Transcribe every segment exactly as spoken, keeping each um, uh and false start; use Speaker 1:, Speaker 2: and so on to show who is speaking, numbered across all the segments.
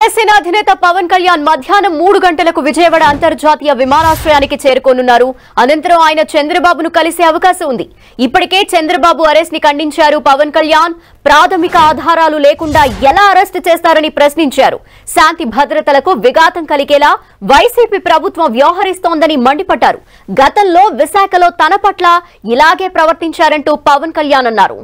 Speaker 1: జనసేన అధినేత పవన్ కళ్యాణ్ మధ్యాహ్నం మూడు గంటలకు విజయవాడ అంతర్జాతీయ విమానాశ్రయానికి చేరుకోనున్నారు. అనంతరం ఆయన చంద్రబాబును కలిసే అవకాశం ఉంది. ఇప్పటికే చంద్రబాబు అరెస్ట్ ని ఖండించారు పవన్ కళ్యాణ్. ప్రాథమిక ఆధారాలు లేకుండా ఎలా అరెస్ట్ చేస్తారని ప్రశ్నించారు. శాంతి భద్రతలకు విఘాతం కలిగేలా వైసీపీ ప్రభుత్వం వ్యవహరిస్తోందని మండిపడ్డారు. గతంలో విశాఖలో తన పట్ల ఇలాగే ప్రవర్తించారంటూ పవన్ కళ్యాణ్ అన్నారు.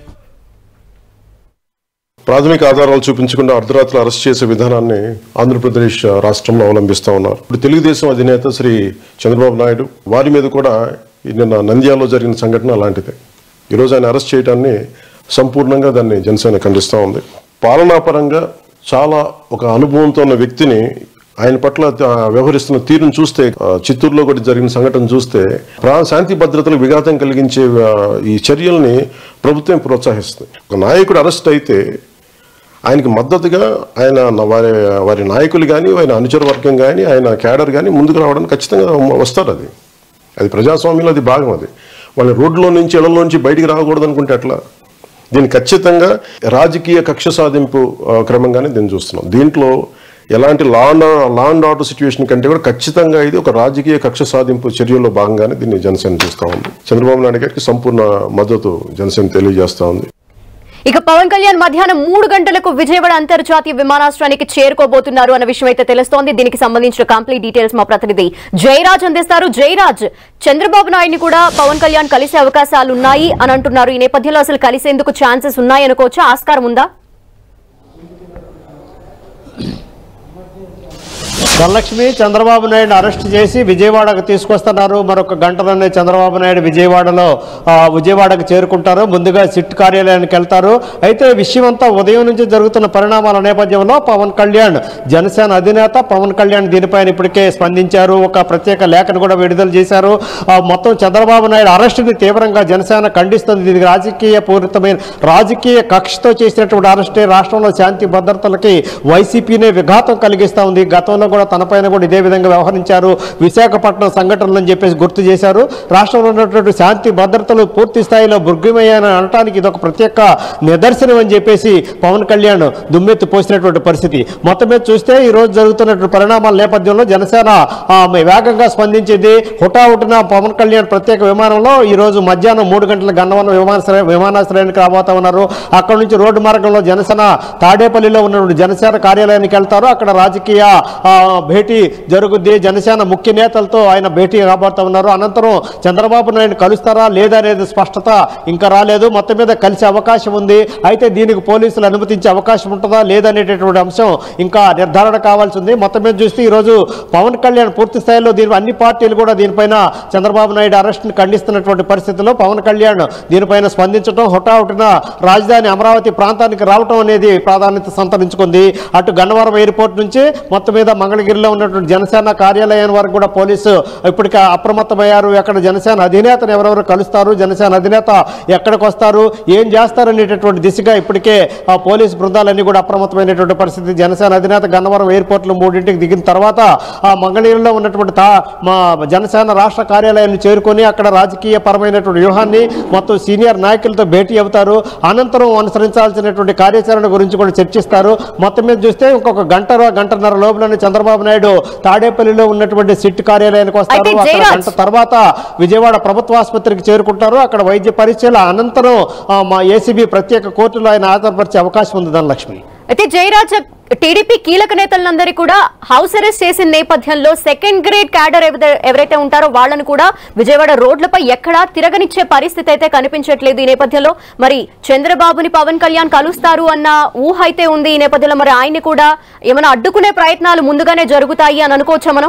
Speaker 2: ప్రాథమిక ఆధారాలు చూపించకుండా అర్ధరాత్రి అరెస్ట్ చేసే విధానాన్ని ఆంధ్రప్రదేశ్ రాష్ట్రంలో అవలంబిస్తూ ఉన్నారు. ఇప్పుడు తెలుగుదేశం అధినేత శ్రీ చంద్రబాబు నాయుడు వారి మీద కూడా నిన్న నంద్యాలలో జరిగిన సంఘటన అలాంటిదే. ఈరోజు ఆయన అరెస్ట్ చేయడాన్ని సంపూర్ణంగా దాన్ని జనసేన ఖండిస్తూ ఉంది. పాలనాపరంగా చాలా ఒక అనుభవంతో ఉన్న వ్యక్తిని ఆయన పట్ల వ్యవహరిస్తున్న తీరును చూస్తే, చిత్తూరులో కూడా జరిగిన సంఘటన చూస్తే శాంతి భద్రతలకు విఘాతం కలిగించే ఈ చర్యల్ని ప్రభుత్వం ప్రోత్సహిస్తుంది. ఒక నాయకుడు అరెస్ట్ అయితే ఆయనకి మద్దతుగా ఆయన వారి వారి నాయకులు కానీ ఆయన అనుచర వర్గం కానీ ఆయన క్యాడర్ కానీ ముందుకు రావడానికి ఖచ్చితంగా వస్తారు. అది అది ప్రజాస్వామ్యంలో అది భాగం. అది వాళ్ళ రోడ్లో నుంచి ఇళ్లలో నుంచి బయటికి రాకూడదు అనుకుంటే ఎట్లా? దీన్ని ఖచ్చితంగా రాజకీయ కక్ష సాధింపు క్రమంగానే దీన్ని చూస్తున్నాం. దీంట్లో ఎలాంటి law and law and order situation కంటే కూడా ఖచ్చితంగా ఇది ఒక రాజకీయ కక్ష సాధింపు చర్యల్లో భాగంగానే దీన్ని జనసేన చూస్తూ ఉంది. చంద్రబాబు నాయుడు గారికి సంపూర్ణ మద్దతు జనసేన తెలియజేస్తూ ఉంది.
Speaker 1: ఇక పవన్ కళ్యాణ్ మధ్యాహ్నం మూడు గంటలకు విజయవాడ అంతర్జాతీయ విమానాశ్రయానికి చేరుకోబోతున్నారు అన్న విషయం అయితే తెలుస్తోంది. దీనికి సంబంధించిన కంప్లీట్ డీటెయిల్స్ మా ప్రతినిధి జయరాజ్ అందిస్తారు. జయరాజ్, చంద్రబాబు నాయుడిని కూడా పవన్ కళ్యాణ్ కలిసే అవకాశాలు ఉన్నాయి అని అంటున్నారు. ఈ నేపథ్యంలో అసలు కలిసేందుకు ఛాన్సెస్ ఉన్నాయి అనుకోవచ్చా? ఆస్కారం ఉందా?
Speaker 3: ధనలక్ష్మి, చంద్రబాబు నాయుడు అరెస్ట్ చేసి విజయవాడకు తీసుకొస్తున్నారు. మరొక గంటలోనే చంద్రబాబు నాయుడు విజయవాడలో విజయవాడకు చేరుకుంటారు. ముందుగా సిట్ కార్యాలయానికి వెళ్తారు. అయితే విషయం అంతా ఉదయం నుంచి జరుగుతున్న పరిణామాల నేపథ్యంలో పవన్ కళ్యాణ్, జనసేన అధినేత పవన్ కళ్యాణ్ దీనిపైన ఇప్పటికే స్పందించారు. ఒక ప్రత్యేక లేఖను కూడా విడుదల చేశారు. మొత్తం చంద్రబాబు నాయుడు అరెస్టుని తీవ్రంగా జనసేన ఖండిస్తుంది. ఇది రాజకీయ పూరితమైన రాజకీయ కక్షతో చేసినటువంటి అరెస్టే రాష్ట్రంలో శాంతి భద్రతలకి వైసీపీనే విఘాతం కలిగిస్తూ ఉంది. గతంలో కూడా తనపైన కూడా ఇదే విధంగా వ్యవహరించారు. విశాఖపట్నం సంఘటనలు అని చెప్పేసి గుర్తు చేశారు. రాష్ట్రంలో ఉన్నటువంటి శాంతి భద్రతలు పూర్తి స్థాయిలో భృగ్యమయ్యాయని అనటానికి ఇది ఒక ప్రత్యేక నిదర్శనం అని చెప్పేసి పవన్ కళ్యాణ్ దుమ్మెత్తి పోసినటువంటి పరిస్థితి. మొత్తం మీద చూస్తే ఈ రోజు జరుగుతున్నటువంటి పరిణామాల నేపథ్యంలో జనసేన వేగంగా స్పందించింది. హుటాహుటిన పవన్ కళ్యాణ్ ప్రత్యేక విమానంలో ఈ రోజు మధ్యాహ్నం మూడు గంటల గన్నవరం విమానాశ్రయ విమానాశ్రయానికి రాబోతా ఉన్నారు. అక్కడ నుంచి రోడ్డు మార్గంలో జనసేన తాడేపల్లిలో ఉన్నటువంటి జనసేన కార్యాలయానికి వెళ్తారు. అక్కడ రాజకీయ భేటీ జరుగుద్ది. జనసేన ముఖ్య నేతలతో ఆయన భేటీ కాబోతా ఉన్నారు. అనంతరం చంద్రబాబు నాయుడు కలుస్తారా లేదా అనేది స్పష్టత ఇంకా రాలేదు. మొత్తం మీద కలిసే అవకాశం ఉంది. అయితే దీనికి పోలీసులు అనుమతించే అవకాశం ఉంటుందా లేదనేటటువంటి అంశం ఇంకా నిర్ధారణ కావాల్సి ఉంది. మొత్తం మీద చూస్తే ఈరోజు పవన్ కళ్యాణ్ పూర్తి స్థాయిలో దీని అన్ని పార్టీలు కూడా దీనిపైన చంద్రబాబు నాయుడు అరెస్ట్ని ఖండిస్తున్నటువంటి పరిస్థితిలో పవన్ కళ్యాణ్ దీనిపైన స్పందించడం, హుటాహుటిన రాజధాని అమరావతి ప్రాంతానికి రావడం అనేది ప్రాధాన్యత సంతరించుకుంది. అటు గన్నవరం ఎయిర్పోర్ట్ నుంచి మొత్తం మీద మంగళగిరిలో ఉన్నటువంటి జనసేన కార్యాలయం వరకు కూడా పోలీసు ఇప్పటికే అప్రమత్తమయ్యారు. ఎక్కడ జనసేన అధినేతను ఎవరెవరు కలుస్తారు, జనసేన అధినేత ఎక్కడికి వస్తారు, ఏం చేస్తారనేటటువంటి దిశగా ఇప్పటికే ఆ పోలీసు బృందాలన్నీ కూడా అప్రమత్తమైనటువంటి పరిస్థితి. జనసేన అధినేత గన్నవరం ఎయిర్పోర్ట్లో మూడింటికి దిగిన తర్వాత ఆ మంగళగిరిలో ఉన్నటువంటి మా జనసేన రాష్ట్ర కార్యాలయాన్ని చేరుకొని అక్కడ రాజకీయ పరమైనటువంటి వ్యూహాన్ని మొత్తం సీనియర్ నాయకులతో భేటీ అవుతారు. అనంతరం అనుసరించాల్సినటువంటి కార్యాచరణ గురించి కూడా చర్చిస్తారు. మొత్తం మీద చూస్తే ఇంకొక గంట గంటన్నర లోపలనే చంద్రబాబు నాయుడు తాడేపల్లిలో ఉన్నటువంటి సిట్ కార్యాలయానికి వస్తారు. అక్కడ గంట తర్వాత విజయవాడ ప్రభుత్వ ఆసుపత్రికి చేరుకుంటారు. అక్కడ వైద్య పరీక్షల అనంతరం మా ఏసీబీ ప్రత్యేక కోర్టులో ఆయన హాజరుపరిచే అవకాశం ఉంది. ధనలక్ష్మి,
Speaker 1: అయితే జయరాజ్, టీడీపీ కీలక నేతలందరి కూడా హౌస్ అరెస్ట్ చేసిన నేపథ్యంలో సెకండ్ గ్రేడ్ క్యాడర్ ఎవరైతే ఉంటారో వాళ్ళను కూడా విజయవాడ రోడ్లపై ఎక్కడా తిరగనిచ్చే పరిస్థితి అయితే కనిపించట్లేదు. ఈ నేపథ్యంలో మరి చంద్రబాబుని పవన్ కళ్యాణ్ కలుస్తారు అన్న ఊహ అయితే ఉంది. ఈ నేపథ్యంలో మరి ఆయన్ని కూడా ఏమైనా అడ్డుకునే ప్రయత్నాలు ముందుగానే జరుగుతాయి అని అనుకోవచ్చా మనం?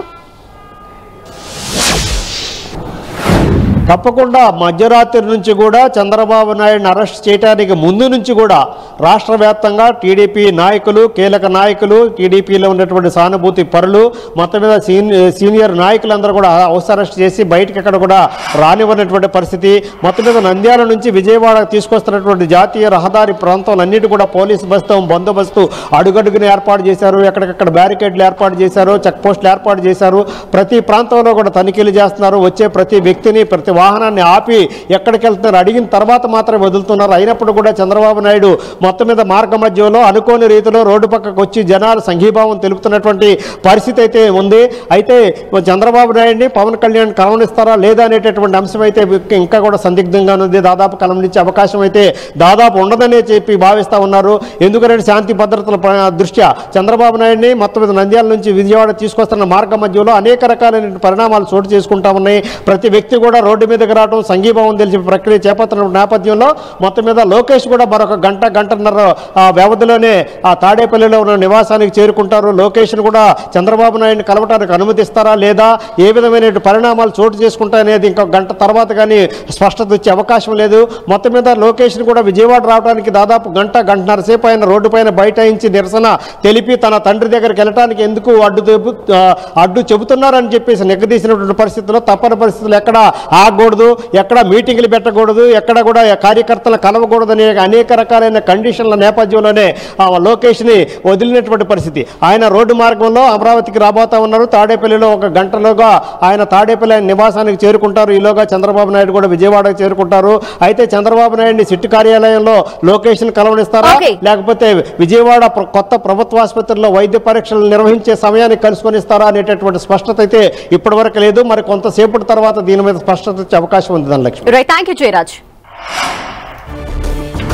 Speaker 3: తప్పకుండా మధ్యరాత్రి నుంచి కూడా చంద్రబాబు నాయుడుని అరెస్ట్ చేయడానికి ముందు నుంచి కూడా రాష్ట్ర వ్యాప్తంగా టీడీపీ నాయకులు, కీలక నాయకులు, టీడీపీలో ఉన్నటువంటి సానుభూతి పరులు, మొత్తం మీద సీనియర్ నాయకులందరూ కూడా హౌస్ అరెస్ట్ చేసి బయటకు ఎక్కడ కూడా రానివ్వనటువంటి పరిస్థితి. మొత్తం మీద నంద్యాల నుంచి విజయవాడ తీసుకొస్తున్నటువంటి జాతీయ రహదారి ప్రాంతాలన్నిటి కూడా పోలీసు బస్తు బందోబస్తు అడుగడుగుని ఏర్పాటు చేశారు. ఎక్కడికక్కడ బ్యారికేడ్లు ఏర్పాటు చేశారు, చెక్ పోస్టులు ఏర్పాటు చేశారు. ప్రతి ప్రాంతంలో కూడా తనిఖీలు చేస్తున్నారు. వచ్చే ప్రతి వ్యక్తిని, ప్రతి వాహనాన్ని ఆపి ఎక్కడికి వెళ్తున్నారు అడిగిన తర్వాత మాత్రమే వదులుతున్నారు. అయినప్పుడు కూడా చంద్రబాబు నాయుడు మొత్తం మీద మార్గ మధ్యలో అనుకోని రీతిలో రోడ్డు పక్కకు వచ్చి జనాలు సంఘీభావం తెలుపుతున్నటువంటి పరిస్థితి అయితే ఉంది. అయితే చంద్రబాబు నాయుడిని పవన్ కళ్యాణ్ కలవనిస్తారా లేదా అనేటటువంటి అంశం అయితే ఇంకా కూడా సందిగ్ధంగా ఉంది. దాదాపు కలవనిచ్చే అవకాశం అయితే దాదాపు ఉండదనే చెప్పి భావిస్తూ ఉన్నారు. ఎందుకంటే శాంతి భద్రతల దృష్ట్యా చంద్రబాబు నాయుడిని మొత్తం మీద నంద్యాల నుంచి విజయవాడ తీసుకొస్తున్న మార్గ మధ్యలో అనేక రకాలైన పరిణామాలు చోటు చేసుకుంటా ఉన్నాయి. ప్రతి వ్యక్తి కూడా రోడ్డు మీదకి రావడం సంఘీభావం తెలిసి ప్రక్రియ చేపడుతున్న నేపథ్యంలో మొత్తం మీద లోకేష్ కూడా మరొక గంట గంటన్నర వ్యవధిలోనే ఆ తాడేపల్లిలో ఉన్న నివాసానికి చేరుకుంటారు. లోకేష్ను కూడా చంద్రబాబు నాయుడిని కలవటానికి అనుమతిస్తారా లేదా, ఏ విధమైన పరిణామాలు చోటు చేసుకుంటాయనేది ఇంకొక గంట తర్వాత కానీ స్పష్టత వచ్చే అవకాశం లేదు. మొత్తం మీద లోకేష్ను కూడా విజయవాడ రావడానికి దాదాపు గంట గంటన్నర సేపు ఆయన రోడ్డు పైన బైఠాయించి నిరసన తెలిపి తన తండ్రి దగ్గరికి వెళ్ళడానికి ఎందుకు అడ్డు అడ్డు చెబుతున్నారని చెప్పేసి నిగ్గదీసినటువంటి పరిస్థితుల్లో తప్పని పరిస్థితులు ఎక్కడ ఆగకూడదు, ఎక్కడ మీటింగ్లు పెట్టకూడదు, ఎక్కడ కూడా కార్యకర్తలు కలవకూడదు అనే అనేక రకాలైన కండిషన్ల నేపథ్యంలోనే లోకేష్ని వదిలినటువంటి పరిస్థితి. ఆయన రోడ్డు మార్గంలో అమరావతికి రాబోతా ఉన్నారు. తాడేపల్లిలో ఒక గంటలోగా ఆయన తాడేపల్లి నివాసానికి చేరుకుంటారు. ఈలోగా చంద్రబాబు నాయుడు కూడా విజయవాడకు చేరుకుంటారు. అయితే చంద్రబాబు నాయుడిని సిట్టు కార్యాలయంలో లోకేష్ని కలవనిస్తారా లేకపోతే విజయవాడ కొత్త ప్రభుత్వ ఆసుపత్రిలో వైద్య పరీక్షలు నిర్వహించే సమయాన్ని కలుసుకొని ఇస్తారా అనేటటువంటి స్పష్టత అయితే ఇప్పటి వరకు లేదు. మరి కొంతసేపటి తర్వాత దీని మీద స్పష్టత వచ్చే అవకాశం ఉంది. ధనలక్ష్మి.
Speaker 1: Thank you Jayaraj.